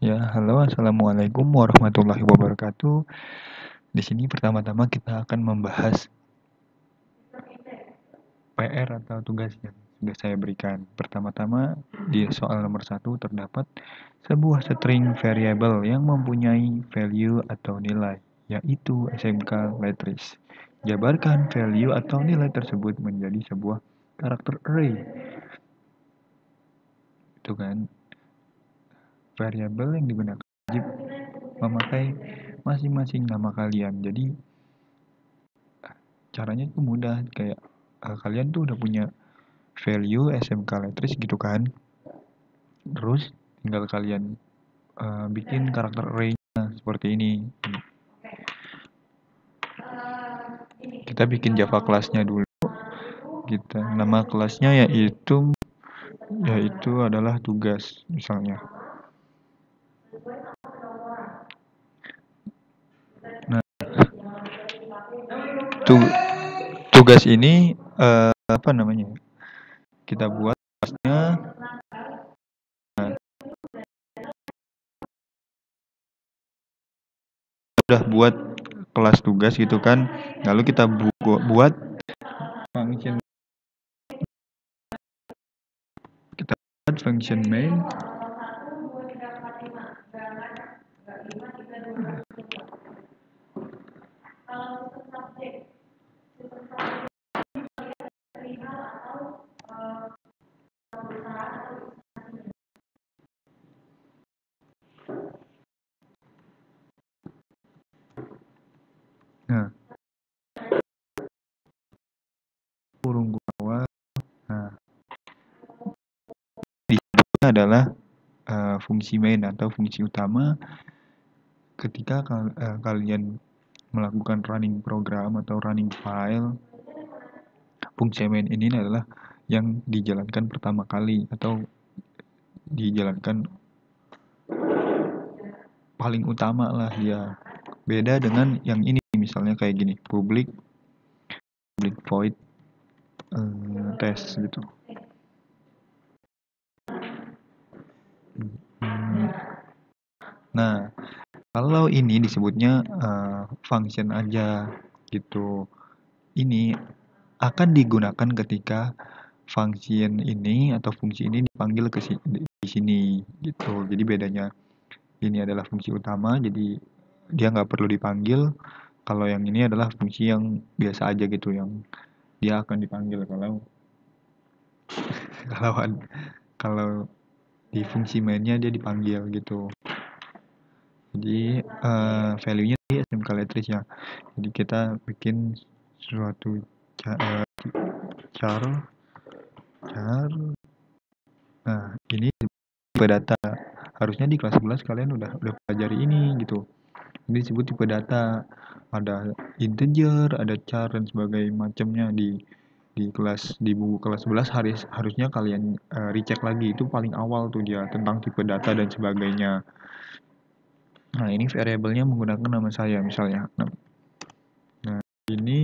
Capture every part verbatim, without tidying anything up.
Ya, halo, assalamualaikum warahmatullahi wabarakatuh. Di sini pertama-tama kita akan membahas P R atau tugas yang sudah saya berikan. Pertama-tama, di soal nomor satu terdapat sebuah string variable yang mempunyai value atau nilai, yaitu S M K letters. Jabarkan value atau nilai tersebut menjadi sebuah karakter array. Itu kan, variabel yang digunakan wajib memakai masing-masing nama kalian. Jadi caranya itu mudah, kayak uh, kalian tuh udah punya value S M K letters gitu kan, terus tinggal kalian uh, bikin karakter array-nya seperti ini. Kita bikin Java kelasnya dulu. Kita nama kelasnya yaitu yaitu adalah tugas misalnya. Nah, tu, tugas ini uh, apa namanya? Kita buat kelasnya. Nah, udah buat kelas tugas gitu kan, lalu kita bu buat function, kita buat function main. Nah, kurung bawah. Nah, disebutnya adalah uh, fungsi main atau fungsi utama ketika kal uh, kalian melakukan running program atau running file. Fungsi main ini adalah yang dijalankan pertama kali atau dijalankan paling utama lah ya. Beda dengan yang ini, misalnya kayak gini, public public void uh, test gitu. Nah, kalau ini disebutnya uh, function aja gitu. Ini akan digunakan ketika function ini atau fungsi ini dipanggil ke si di sini gitu. Jadi bedanya, ini adalah fungsi utama, jadi dia nggak perlu dipanggil. Kalau yang ini adalah fungsi yang biasa aja gitu, yang dia akan dipanggil kalau kalau kalau di fungsi mainnya dia dipanggil gitu. Jadi uh, value-nya di S M K letters ya. Jadi kita bikin suatu uh, char char. Nah, ini tipe data. Harusnya di kelas sebelas kalian udah udah pelajari ini gitu. Ini disebut tipe data. Ada integer, ada char dan sebagainya macamnya di di kelas di buku kelas sebelas. Harus harusnya kalian uh, recheck lagi, itu paling awal tuh dia tentang tipe data dan sebagainya. Nah, ini variabelnya menggunakan nama saya misalnya. Nah, ini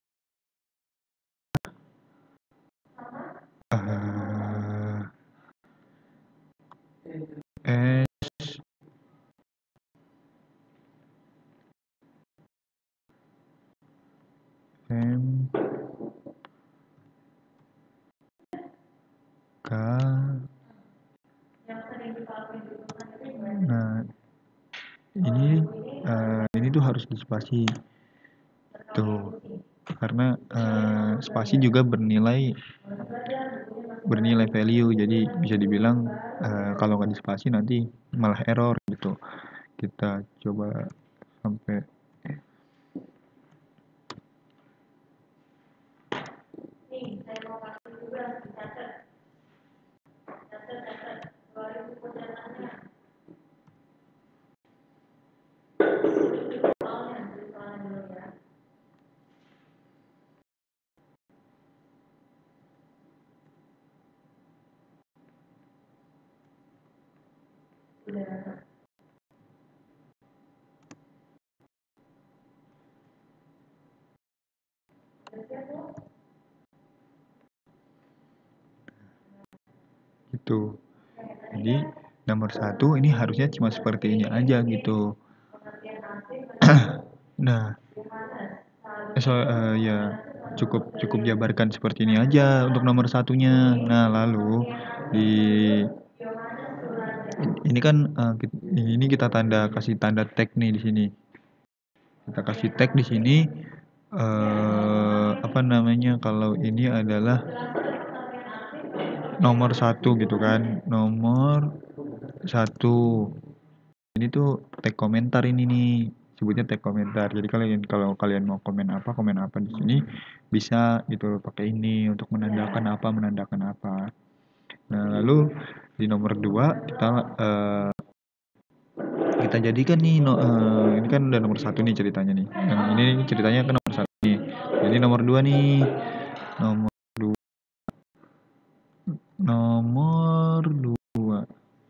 uh, S M K. Nah, ini uh, ini tuh harus dispasi tuh, karena uh, spasi juga bernilai bernilai value, jadi bisa dibilang uh, kalau nggak dispasi nanti malah error gitu. Kita coba sampai gitu. Jadi nomor satu ini harusnya cuma seperti ini aja gitu. Nah, so, uh, ya cukup cukup jabarkan seperti ini aja untuk nomor satunya. Nah, lalu di ini kan uh, ini kita tanda kasih tanda tag nih di sini. Kita kasih tag di sini uh, apa namanya, kalau ini adalah nomor satu gitu kan, nomor satu. Ini tuh tag komentar ini nih, sebutnya tag komentar. Jadi kalian kalau kalian mau komen apa komen apa di sini bisa gitu pakai ini untuk menandakan apa menandakan apa. Nah, lalu di nomor dua kita uh, kita jadikan nih no, uh, ini kan udah nomor satu nih ceritanya nih. Yang ini ceritanya kan nomor satu nih. Jadi nomor dua nih, nomor dua, nomor dua.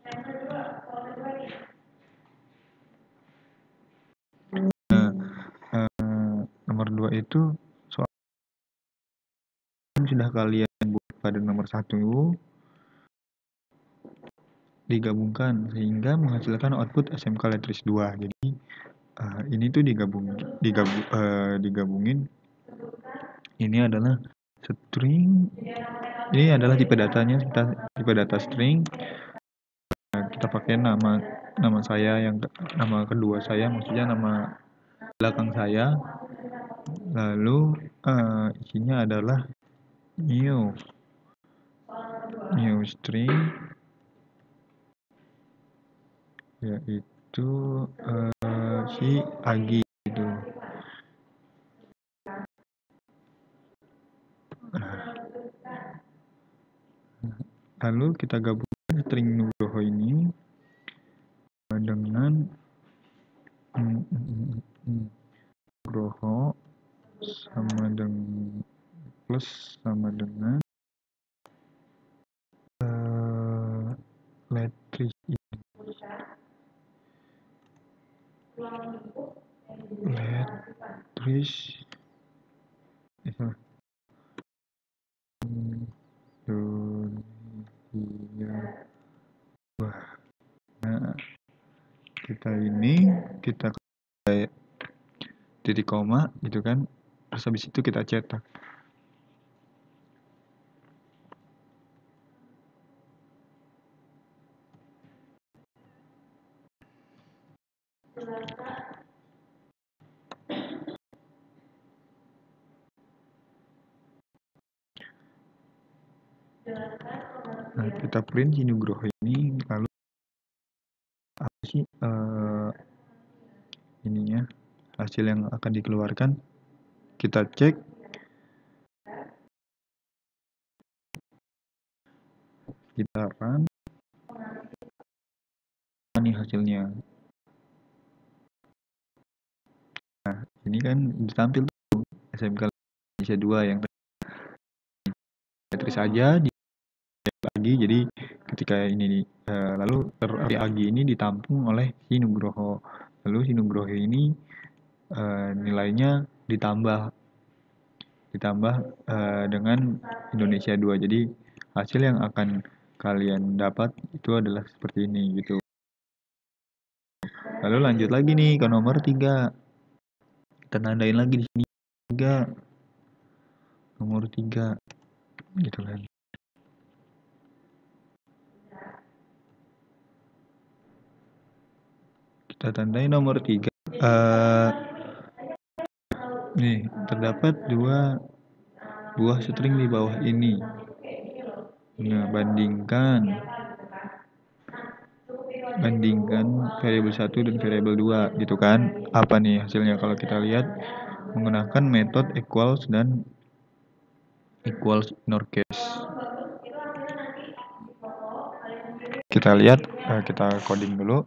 Nah, uh, nomor dua itu soal yang sudah kalian buat pada nomor satu digabungkan sehingga menghasilkan output S M K Letris dua. Jadi uh, ini tuh digabung digabung uh, digabungin. Ini adalah string. Ini adalah tipe datanya, kita tipe data string. Nah, kita pakai nama nama saya yang nama kedua saya, maksudnya nama belakang saya. Lalu uh, isinya adalah new new string, yaitu uh, si Agi itu. Lalu kita gabungkan string Nugroho ini dengan mm, mm, mm, Nugroho sama dengan plus sama dengan uh, Letris ini. Letris Indonesia. Wah, nah kita ini kita kayak titik koma gitu kan, terus habis itu kita cetak. Nah, kita print si Nugroho ini, lalu apa sih uh, ininya, hasil yang akan dikeluarkan. Kita cek, kita run, ini hasilnya. Nah, ini kan ditampil tuh S M K Indonesia dua yang Letris aja di lagi. Jadi ketika ini uh, lalu Agi ini ditampung oleh si Nugroho. Lalu si Nugroho ini uh, nilainya ditambah ditambah uh, dengan Indonesia dua. Jadi hasil yang akan kalian dapat itu adalah seperti ini gitu. Lalu lanjut lagi nih ke nomor tiga. Kita tandain lagi di sini tiga. Nomor tiga gitu kan. Kita tandai nomor tiga. Uh, nih, terdapat dua buah string di bawah ini. Nah, bandingkan bandingkan variabel satu dan variabel dua gitu kan. Apa nih hasilnya kalau kita lihat menggunakan metode equals dan equals nor case. Kita lihat, kita coding dulu.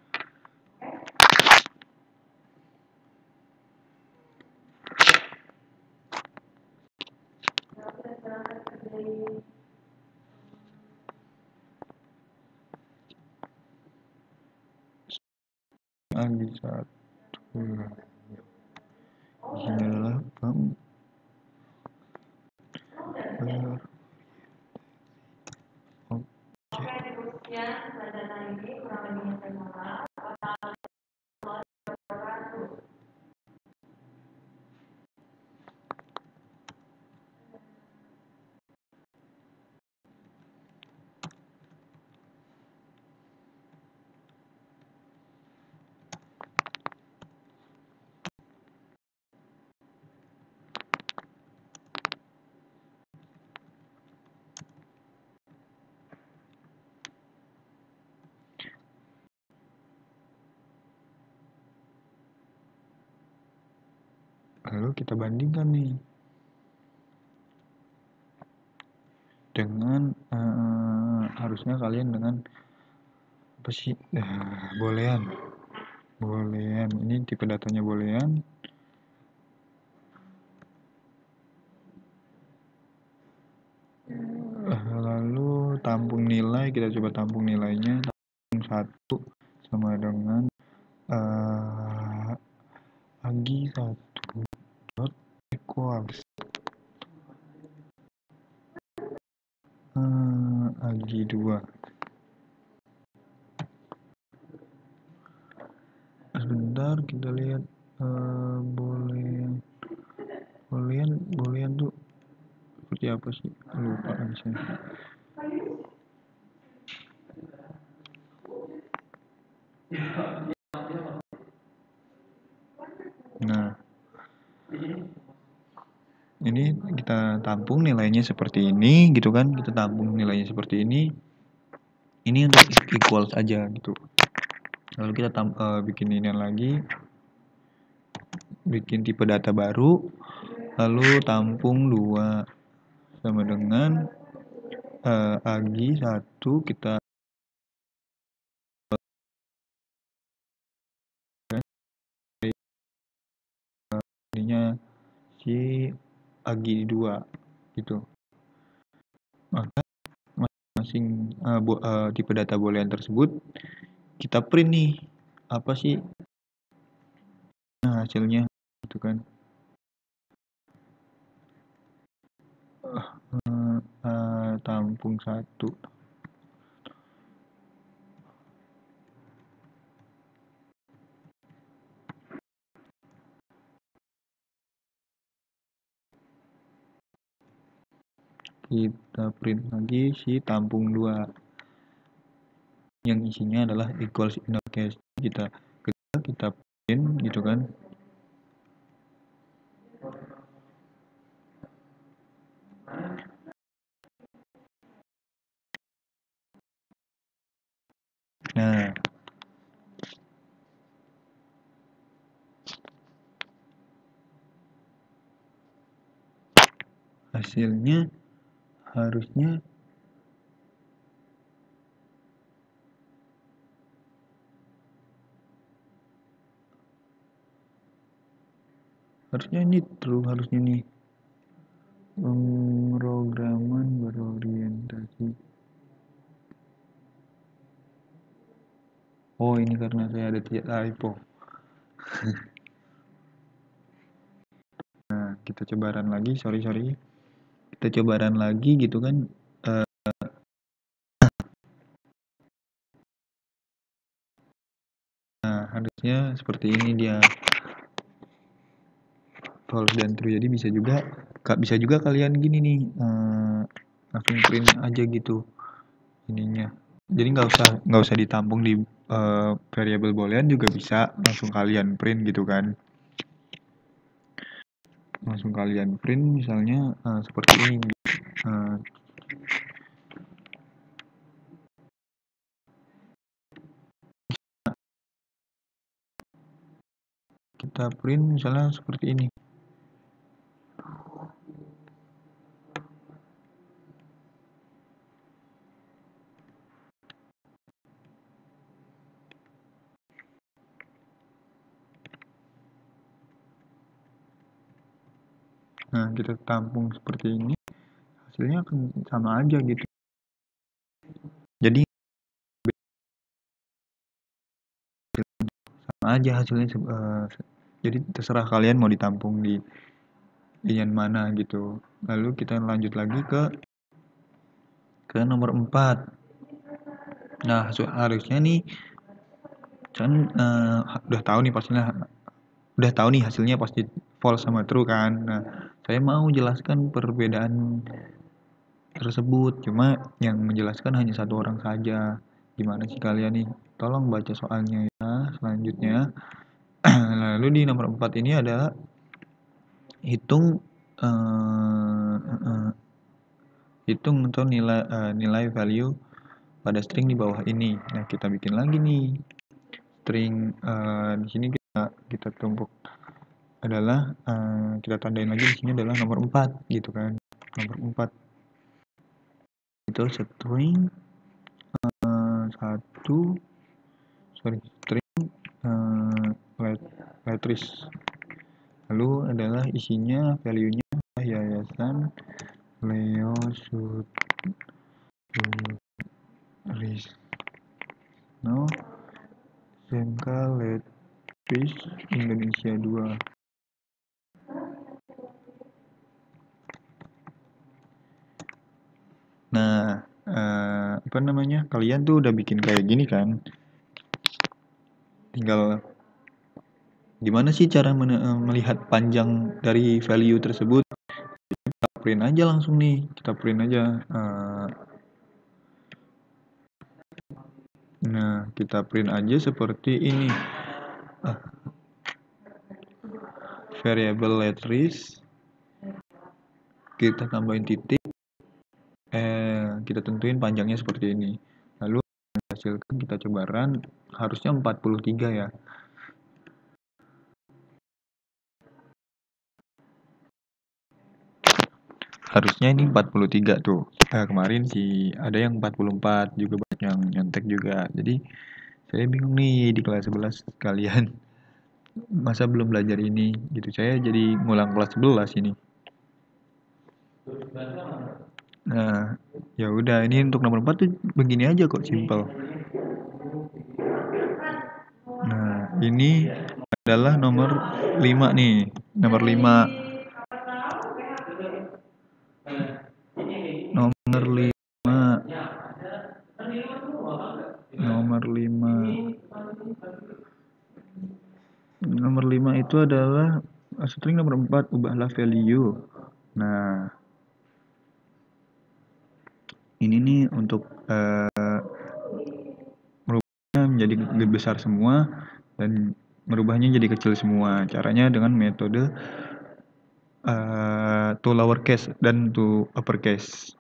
Agi satu ini adalah kamu ber objek Lalu kita bandingkan nih dengan uh, harusnya kalian dengan apa sih uh, boolean boolean ini tipe datanya boolean. Uh, lalu tampung nilai, kita coba tampung nilainya. Tampung satu sama dengan uh, agi satu dot equals uh, agi dua. Sebentar kita lihat uh, boolean boolean boolean tuh seperti apa sih, lupa kan saya. Nah, ini kita tampung nilainya seperti ini gitu kan, kita tampung nilainya seperti ini. Ini untuk equals aja gitu. Lalu kita tam uh, bikin ini lagi, bikin tipe data baru, lalu tampung dua sama dengan uh, agi satu, kita ininya si agi dua gitu. Maka masing-masing uh, uh, tipe data boolean tersebut kita print nih apa sih nah, hasilnya gitu kan. uh, uh, tampung satu kita print lagi si tampung dua yang isinya adalah equals inner case. Kita kita, kita print gitu kan. Nah, hasilnya harusnya harusnya ini true, harusnya nih pemrograman berorientasi. Oh, ini karena saya ada typo. Nah, kita coba run lagi, sorry sorry kita coba run lagi gitu kan. uh, nah harusnya seperti ini dia, false dan true. Jadi bisa juga bisa juga kalian gini nih, uh, langsung print aja gitu ininya. Jadi nggak usah nggak usah ditampung di uh, variable boolean juga bisa, langsung kalian print gitu kan. Langsung kalian print misalnya uh, seperti ini. Uh, kita print misalnya seperti ini. Nah, kita tampung seperti ini, hasilnya akan sama aja gitu. Jadi sama aja hasilnya. Uh, jadi terserah kalian mau ditampung di yang mana gitu. Lalu kita lanjut lagi ke ke nomor empat. Nah, harusnya nih kan uh, udah tahu nih pastinya, udah tahu nih hasilnya pasti false sama true kan. Nah, saya mau jelaskan perbedaan tersebut, cuma yang menjelaskan hanya satu orang saja. Gimana sih kalian nih? Tolong baca soalnya ya. Selanjutnya, lalu di nomor empat ini adalah hitung uh, uh, hitung atau nilai uh, nilai value pada string di bawah ini. Nah, kita bikin lagi nih string uh, di sini kita kita tumpuk adalah uh, kita tandain lagi di sini adalah nomor empat gitu kan. Nomor empat itu string uh, satu sorry string uh, let, letters. Lalu adalah isinya value-nya yayasan Leo Sutrisno S M K Letris Indonesia dua. Nah, eh, apa namanya? Kalian tuh udah bikin kayak gini kan? Tinggal gimana sih cara melihat panjang dari value tersebut? Kita print aja langsung nih. Kita print aja. Uh, nah, kita print aja seperti ini. Uh, variable letters. Kita tambahin titik. Eh, kita tentuin panjangnya seperti ini. Lalu hasilkan kita coba run, harusnya empat puluh tiga ya. Harusnya ini empat puluh tiga tuh. Nah, kemarin sih ada yang empat puluh empat, juga banyak yang nyontek juga. Jadi saya bingung nih di kelas sebelas kalian. Masa belum belajar ini gitu. Saya jadi ngulang kelas sebelas ini. Nah, ya udah, ini untuk nomor empat tuh begini aja kok, simple. Nah, ini adalah nomor lima nih. Nomor lima. Nomor lima. Nomor lima. Nomor lima itu adalah string nomor empat, ubahlah value. Nah, ini nih untuk uh, merubahnya menjadi lebih besar semua dan merubahnya jadi kecil semua. Caranya dengan metode uh, to lowercase dan to uppercase.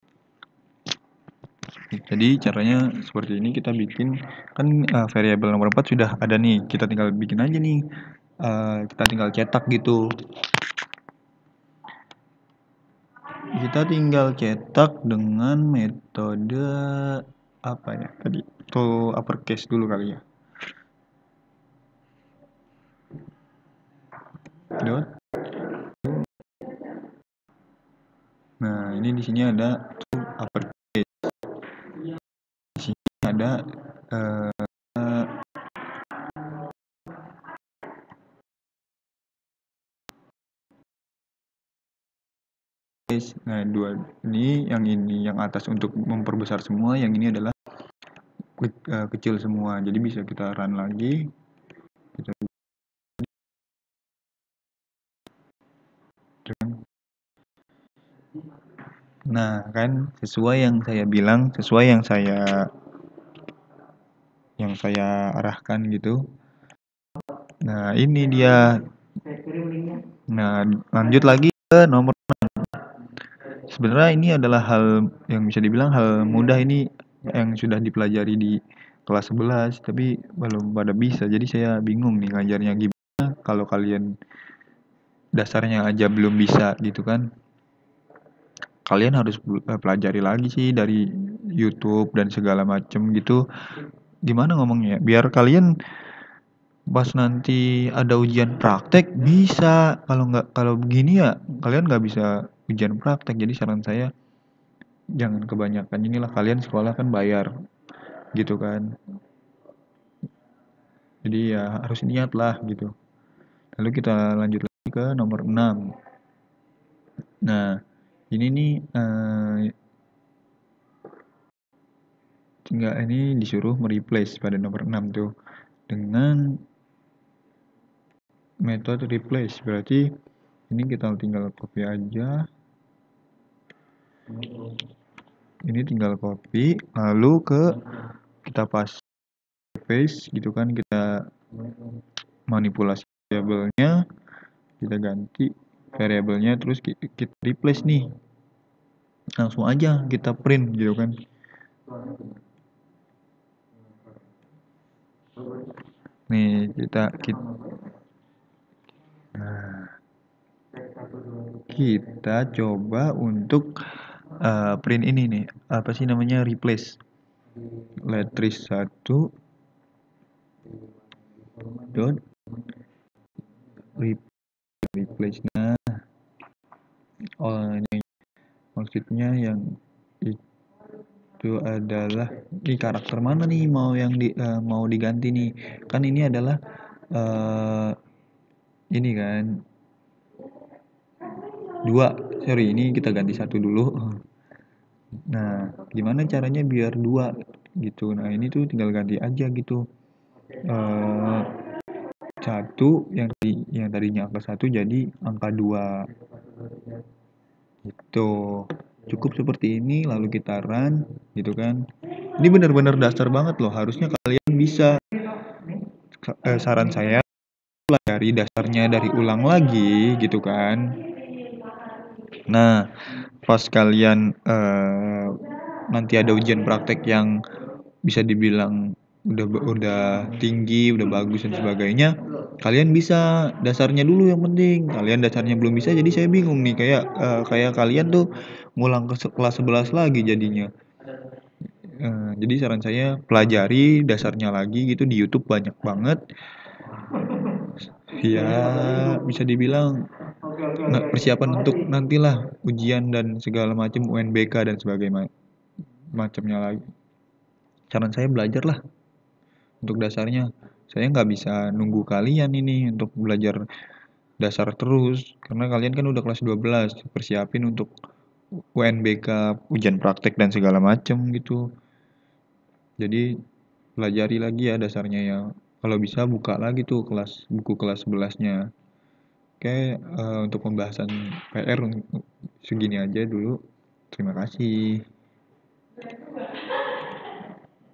Jadi caranya seperti ini, kita bikin kan uh, variabel nomor empat sudah ada nih, kita tinggal bikin aja nih, uh, kita tinggal cetak gitu. Kita tinggal cetak dengan metode apa ya tadi, to uppercase dulu kali ya. Dot. Nah, ini di sini ada to uppercase. Di sini ada uh, nah dua ini, yang ini yang atas untuk memperbesar semua, yang ini adalah ke, uh, kecil semua. Jadi bisa kita run lagi. Kita Nah, kan sesuai yang saya bilang, sesuai yang saya yang saya arahkan gitu. Nah, ini dia. Nah, lanjut lagi ke nomor enam. Sebenarnya ini adalah hal yang bisa dibilang hal mudah, ini yang sudah dipelajari di kelas sebelas, tapi belum pada bisa. Jadi saya bingung nih ngajarnya gimana kalau kalian dasarnya aja belum bisa gitu kan. Kalian harus pelajari lagi sih dari YouTube dan segala macem gitu. Gimana ngomongnya? Biar kalian pas nanti ada ujian praktek bisa. Kalau nggak, kalau begini ya kalian nggak bisa ujian praktek. Jadi saran saya jangan kebanyakan inilah, kalian sekolah kan bayar gitu kan. Jadi ya harus niat lah gitu. Lalu kita lanjut lagi ke nomor enam. Nah, ini nih eh, tinggal ini disuruh mereplace pada nomor enam tuh dengan metode replace. Berarti ini kita tinggal copy aja. Ini tinggal copy, lalu ke kita pas paste gitu kan, kita manipulasi variabelnya, kita ganti variabelnya, terus kita replace nih, langsung aja kita print gitu kan. Nih kita kita nah, kita coba untuk uh, print ini nih, apa sih namanya, replace letters satu dot replace. Nah, oh ini maksudnya yang itu adalah di karakter mana nih mau yang di uh, mau diganti nih, kan ini adalah uh, ini kan dua, sorry ini kita ganti satu dulu. Nah gimana caranya biar dua gitu, nah ini tuh tinggal ganti aja gitu, uh, satu yang tadi yang tadinya angka satu jadi angka dua gitu. Cukup seperti ini, lalu kita run gitu kan. Ini benar-benar dasar banget loh, harusnya kalian bisa. Eh, saran saya pelajari dasarnya dari ulang lagi gitu kan. Nah pas kalian eh, nanti ada ujian praktek yang bisa dibilang udah udah tinggi, udah bagus dan sebagainya, kalian bisa dasarnya dulu yang penting. Kalian dasarnya belum bisa, jadi saya bingung nih, kayak uh, kayak kalian tuh ngulang ke kelas sebelas lagi jadinya. Uh, jadi saran saya pelajari dasarnya lagi gitu, di YouTube banyak banget. Ya bisa dibilang persiapan untuk nantilah ujian dan segala macam, U N B K dan sebagainya macamnya lagi. Saran saya belajarlah untuk dasarnya. Saya nggak bisa nunggu kalian ini untuk belajar dasar terus, karena kalian kan udah kelas dua belas, persiapin untuk U N B K, ujian praktek dan segala macam gitu. Jadi pelajari lagi ya dasarnya ya. Kalau bisa buka lagi tuh kelas buku kelas sebelasnya. Oke, uh, untuk pembahasan P R segini aja dulu. Terima kasih.